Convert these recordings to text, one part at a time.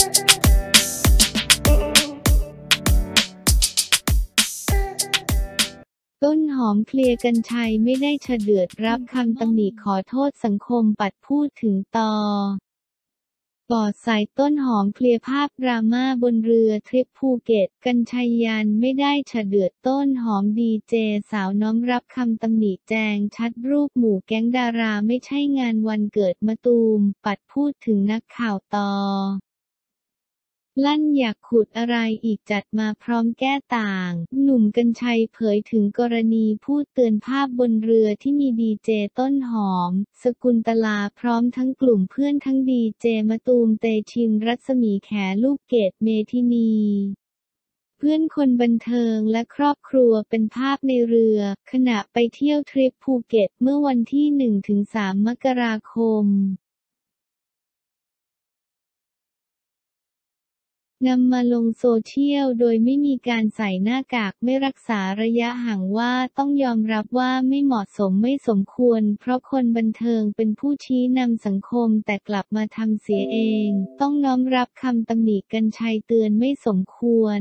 ต้นหอมเคลียร์กรรชัยไม่ได้เฉเดือดรับคำตำหนิขอโทษสังคมปัดพูดถึงปอดสายต้นหอมเคลียร์ภาพดราม่าบนเรือทริปภูเก็ตกรรชัยยันไม่ได้เฉเดือดต้นหอมดีเจสาวน้อมรับคำตำหนิแจงชัดรูปหมู่แก๊งดาราไม่ใช่งานวันเกิดมะตูมปัดพูดถึงนักข่าวลั่นอยากขุดอะไรอีกจัดมาพร้อมแก้ต่างหนุ่มกรรชัยเผยถึงกรณีพูดเตือนภาพบนเรือที่มีดีเจต้นหอมสกุลตลาพร้อมทั้งกลุ่มเพื่อนทั้งดีเจมะตูมเตชินรัศมีแขลูกเกดเมทินีเพื่อนคนบันเทิงและครอบครัวเป็นภาพในเรือขณะไปเที่ยวทริปภูเก็ตเมื่อวันที่ 1-3 มกราคมนำมาลงโซเชียลโดยไม่มีการใส่หน้ากากไม่รักษาระยะห่างว่าต้องยอมรับว่าไม่เหมาะสมไม่สมควรเพราะคนบันเทิงเป็นผู้ชี้นำสังคมแต่กลับมาทำเสียเองต้องน้อมรับคำตำหนิกรรชัยเตือนไม่สมควร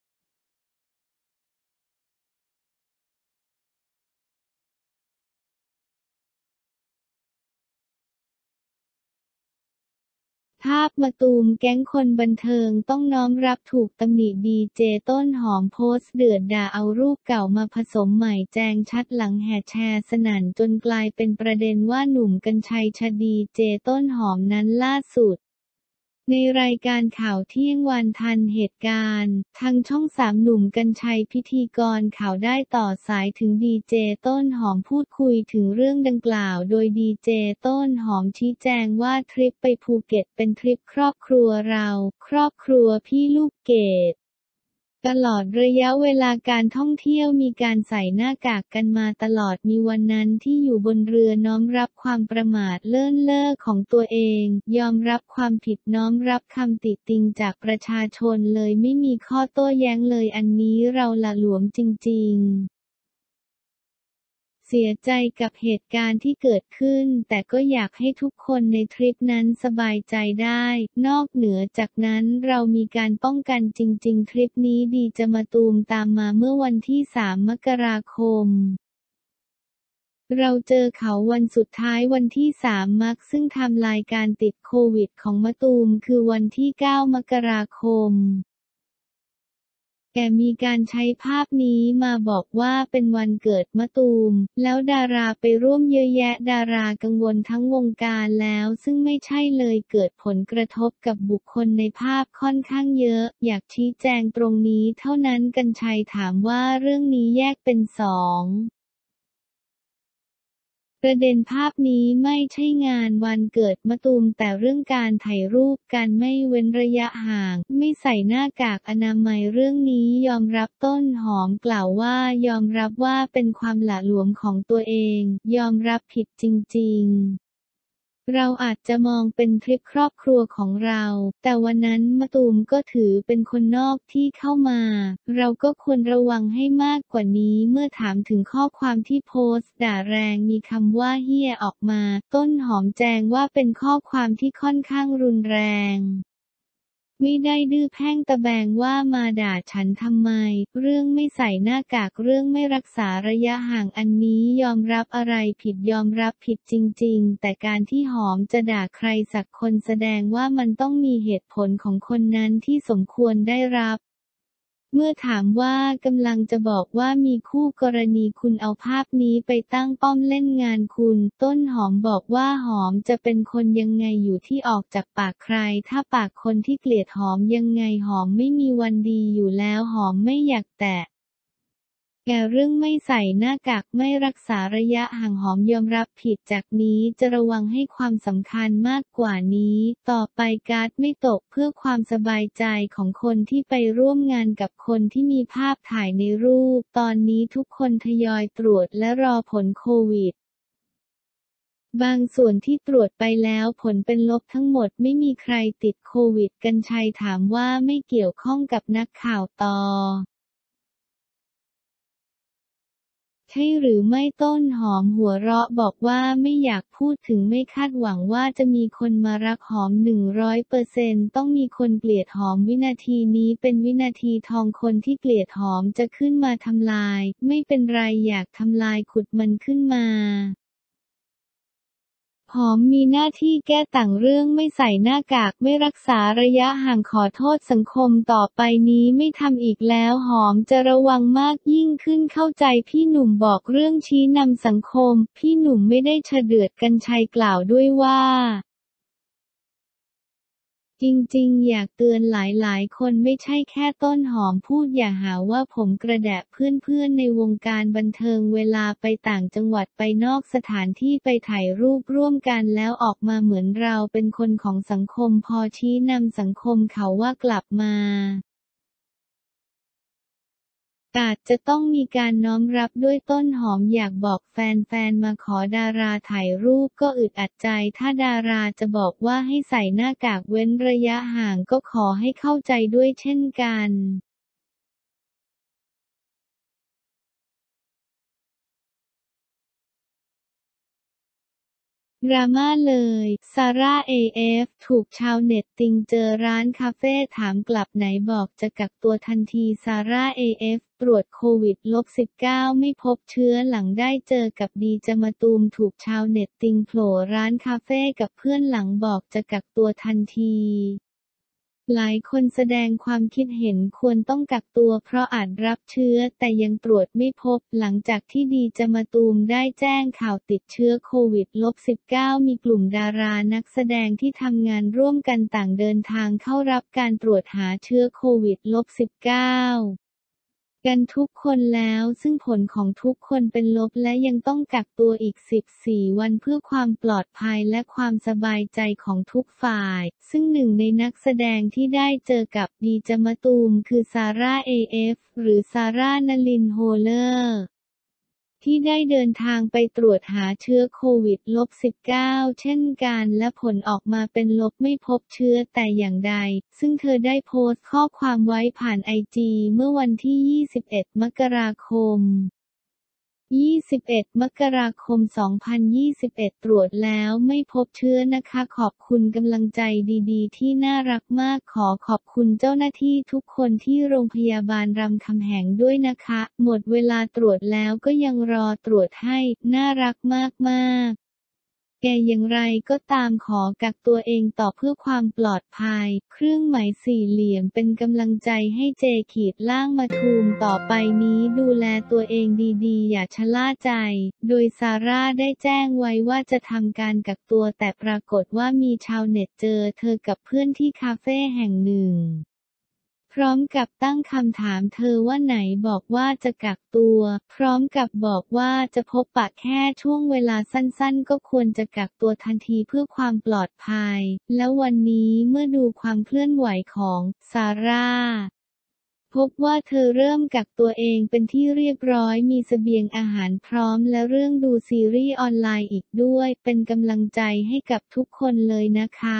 ภาพมะตูมแก๊งคนบันเทิงต้องน้อมรับถูกตำหนิดีเจต้นหอมโพสต์เดือดด่าเอารูปเก่ามาผสมใหม่แจงชัดหลังแห่แชร์สนั่นจนกลายเป็นประเด็นว่าหนุ่มกรรชัยดีเจต้นหอมนั้นล่าสุดในรายการข่าวเที่ยงวันทันเหตุการณ์ทางช่อง3หนุ่มกรรชัยพิธีกรข่าวได้ต่อสายถึงดีเจต้นหอมพูดคุยถึงเรื่องดังกล่าวโดยดีเจต้นหอมชี้แจงว่าทริปไปภูเก็ตเป็นทริปครอบครัวเราครอบครัวพี่ลูกเกดตลอดระยะเวลาการท่องเที่ยวมีการใส่หน้ากากกันมาตลอดมีวันนั้นที่อยู่บนเรือน้อมรับความประมาทเลินเล่อของตัวเองยอมรับความผิดน้อมรับคำติติงจากประชาชนเลยไม่มีข้อโต้แย้งเลยอันนี้เราหละหลวมจริงๆเสียใจกับเหตุการณ์ที่เกิดขึ้นแต่ก็อยากให้ทุกคนในทริปนั้นสบายใจได้นอกเหนือจากนั้นเรามีการป้องกันจริงๆทริปนี้ดีจะมาตูมตามมาเมื่อวันที่ 3 มกราคมเราเจอเขาวันสุดท้ายวันที่ 3 มกซึ่งไทม์ไลน์การติดโควิดของมะตูมคือวันที่ 9 มกราคมแต่มีการใช้ภาพนี้มาบอกว่าเป็นวันเกิดมะตูมแล้วดาราไปร่วมเยอะแยะดารากังวลทั้งวงการแล้วซึ่งไม่ใช่เลยเกิดผลกระทบกับบุคคลในภาพค่อนข้างเยอะอยากชี้แจงตรงนี้เท่านั้นกรรชัยถามว่าเรื่องนี้แยกเป็น2ประเด็นภาพนี้ไม่ใช่งานวันเกิดมะตูมแต่เรื่องการถ่ายรูปการไม่เว้นระยะห่างไม่ใส่หน้ากากอนามัยเรื่องนี้ยอมรับต้นหอมกล่าวว่ายอมรับว่าเป็นความหละหลวมของตัวเองยอมรับผิดจริงๆเราอาจจะมองเป็นทริปครอบครัวของเราแต่วันนั้นมะตูมก็ถือเป็นคนนอกที่เข้ามาเราก็ควรระวังให้มากกว่านี้เมื่อถามถึงข้อความที่โพสต์ด่าแรงมีคำว่าเหี้ยออกมาต้นหอมแจงว่าเป็นข้อความที่ค่อนข้างรุนแรงไม่ได้ดื้อแพ่งตะแบงว่ามาด่าฉันทำไมเรื่องไม่ใส่หน้ากากเรื่องไม่รักษาระยะห่างอันนี้ยอมรับอะไรผิดยอมรับผิดจริงๆแต่การที่หอมจะด่าใครสักคนแสดงว่ามันต้องมีเหตุผลของคนนั้นที่สมควรได้รับเมื่อถามว่ากำลังจะบอกว่ามีคู่กรณีคุณเอาภาพนี้ไปตั้งป้อมเล่นงานคุณต้นหอมบอกว่าหอมจะเป็นคนยังไงอยู่ที่ออกจากปากใครถ้าปากคนที่เกลียดหอมยังไงหอมไม่มีวันดีอยู่แล้วหอมไม่อยากแตะเรื่องไม่ใส่หน้ากากไม่รักษาระยะห่างหอมยอมรับผิดจากนี้จะระวังให้ความสำคัญมากกว่านี้ต่อไปการ์ดไม่ตกเพื่อความสบายใจของคนที่ไปร่วมงานกับคนที่มีภาพถ่ายในรูปตอนนี้ทุกคนทยอยตรวจและรอผลโควิดบางส่วนที่ตรวจไปแล้วผลเป็นลบทั้งหมดไม่มีใครติดโควิดกรรชัยถามว่าไม่เกี่ยวข้องกับนักข่าวแใช่หรือไม่ต้นหอมหัวเราะบอกว่าไม่อยากพูดถึงไม่คาดหวังว่าจะมีคนมารักหอม100%ต้องมีคนเกลียดหอมวินาทีนี้เป็นวินาทีทองคนที่เกลียดหอมจะขึ้นมาทำลายไม่เป็นไรอยากทำลายขุดมันขึ้นมาหอมมีหน้าที่แก้ต่างเรื่องไม่ใส่หน้ากากไม่รักษาระยะห่างขอโทษสังคมต่อไปนี้ไม่ทำอีกแล้วหอมจะระวังมากยิ่งขึ้นเข้าใจพี่หนุ่มบอกเรื่องชี้นำสังคมพี่หนุ่มไม่ได้เฉเดือดกรรชัยกล่าวด้วยว่าจริงๆอยากเตือนหลายๆคนไม่ใช่แค่ต้นหอมพูดอย่าหาว่าผมกระแดะเพื่อนๆในวงการบันเทิงเวลาไปต่างจังหวัดไปนอกสถานที่ไปถ่ายรูปร่วมกันแล้วออกมาเหมือนเราเป็นคนของสังคมพอชี้นำสังคมเขาว่ากลับมาอาจจะต้องมีการน้อมรับด้วยต้นหอมอยากบอกแฟนๆมาขอดาราถ่ายรูปก็อึดอัดใจถ้าดาราจะบอกว่าให้ใส่หน้ากากเว้นระยะห่างก็ขอให้เข้าใจด้วยเช่นกันดราม่าเลยซาร่า AF ถูกชาวเน็ตติงเจอร้านคาเฟ่ถามกลับไหนบอกจะกักตัวทันทีซาร่า AF ตรวจโควิด-19 ไม่พบเชื้อหลังได้เจอกับดีเจมะตูมถูกชาวเน็ตติงโผล่ร้านคาเฟ่กับเพื่อนหลังบอกจะกักตัวทันทีหลายคนแสดงความคิดเห็นควรต้องกักตัวเพราะอาจรับเชื้อแต่ยังตรวจไม่พบหลังจากที่ดีเจมะตูมได้แจ้งข่าวติดเชื้อโควิด-19 มีกลุ่มดารานักแสดงที่ทำงานร่วมกันต่างเดินทางเข้ารับการตรวจหาเชื้อโควิด-19 กันทุกคนแล้วซึ่งผลของทุกคนเป็นลบและยังต้องกักตัวอีก14 วันเพื่อความปลอดภัยและความสบายใจของทุกฝ่ายซึ่งหนึ่งในนักแสดงที่ได้เจอกับดีเจมะตูมคือซาร่า AF หรือซาร่านลินโฮเลอร์ที่ได้เดินทางไปตรวจหาเชื้อโควิด-19 เช่นกันและผลออกมาเป็นลบไม่พบเชื้อแต่อย่างใดซึ่งเธอได้โพสต์ข้อความไว้ผ่านไอจีเมื่อวันที่ 21 มกราคม 21 มกราคม 2021 ตรวจแล้วไม่พบเชื้อนะคะขอบคุณกำลังใจดีๆที่น่ารักมากขอขอบคุณเจ้าหน้าที่ทุกคนที่โรงพยาบาลรามคำแหงด้วยนะคะหมดเวลาตรวจแล้วก็ยังรอตรวจให้น่ารักมากๆแกอย่างไรก็ตามขอกักตัวเองต่อเพื่อความปลอดภัยเครื่องหมายสี่เหลี่ยมเป็นกำลังใจให้เจขีดล่างมาทูมต่อไปนี้ดูแลตัวเองดีๆอย่าชะล่าใจโดยซาร่าได้แจ้งไว้ว่าจะทำการกักตัวแต่ปรากฏว่ามีชาวเน็ตเจอเธอกับเพื่อนที่คาเฟ่แห่งหนึ่งพร้อมกับตั้งคำถามเธอว่าไหนบอกว่าจะกักตัวพร้อมกับบอกว่าจะพบปะแค่ช่วงเวลาสั้นๆก็ควรจะกักตัวทันทีเพื่อความปลอดภัยแล้ววันนี้เมื่อดูความเคลื่อนไหวของซาร่าพบว่าเธอเริ่มกักตัวเองเป็นที่เรียบร้อยมีเสบียงอาหารพร้อมและเรื่องดูซีรีส์ออนไลน์อีกด้วยเป็นกำลังใจให้กับทุกคนเลยนะคะ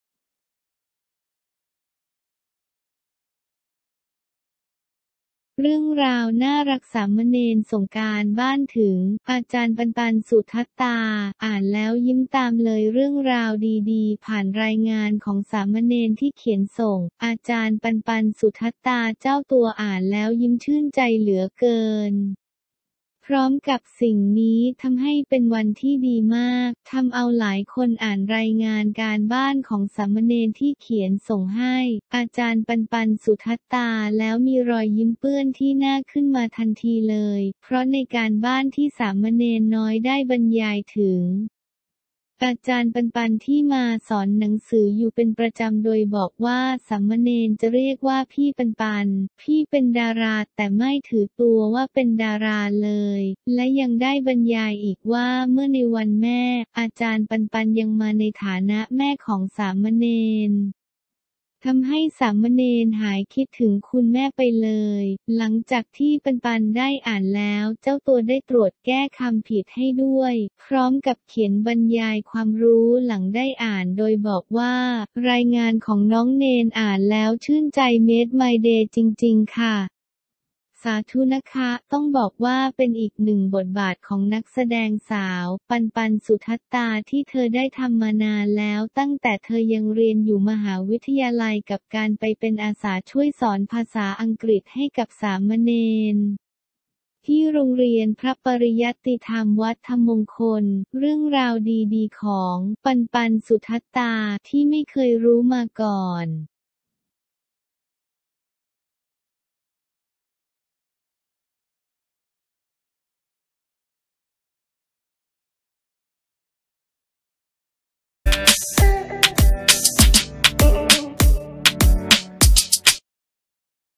เรื่องราวน่ารักสามเณรสงกรานต์บ้านถึงอาจารย์ปันสุทัตตาอ่านแล้วยิ้มตามเลยเรื่องราวดีๆผ่านรายงานของสามเณรที่เขียนส่งอาจารย์ปันสุทัตตาเจ้าตัวอ่านแล้วยิ้มชื่นใจเหลือเกินพร้อมกับสิ่งนี้ทำให้เป็นวันที่ดีมากทำเอาหลายคนอ่านรายงานการบ้านของสามเณรที่เขียนส่งให้อาจารย์ปันสุทัตตาแล้วมีรอยยิ้มเปื้อนที่หน้าขึ้นมาทันทีเลยเพราะในการบ้านที่สามเณรน้อยได้บรรยายถึงอาจารย์ปันที่มาสอนหนังสืออยู่เป็นประจำโดยบอกว่าสามเณรจะเรียกว่าพี่ปันพี่เป็นดาราแต่ไม่ถือตัวว่าเป็นดาราเลยและยังได้บรรยายอีกว่าเมื่อในวันแม่อาจารย์ปันยังมาในฐานะแม่ของสามเณรทำให้สามเณรหายคิดถึงคุณแม่ไปเลยหลังจากที่ปันได้อ่านแล้วเจ้าตัวได้ตรวจแก้คำผิดให้ด้วยพร้อมกับเขียนบรรยายความรู้หลังได้อ่านโดยบอกว่ารายงานของน้องเนนอ่านแล้วชื่นใจเมดไมเดย์จริงๆค่ะสาธุนะคะ ต้องบอกว่าเป็นอีกหนึ่งบทบาทของนักแสดงสาว ปันปัน สุทัตตาที่เธอได้ทำมานานแล้วตั้งแต่เธอยังเรียนอยู่มหาวิทยาลัยกับการไปเป็นอาสาช่วยสอนภาษาอังกฤษให้กับสามเณรที่โรงเรียนพระปริยัติธรรมวัดธรรมมงคล เรื่องราวดีๆของปันปัน สุทัตตาที่ไม่เคยรู้มาก่อน